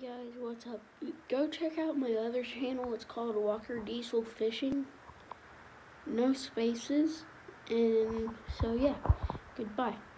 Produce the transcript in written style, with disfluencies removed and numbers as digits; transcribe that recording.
Guys, what's up? Go check out my other channel. It's called Walker Diesel Fishing. No spaces. And so yeah, goodbye.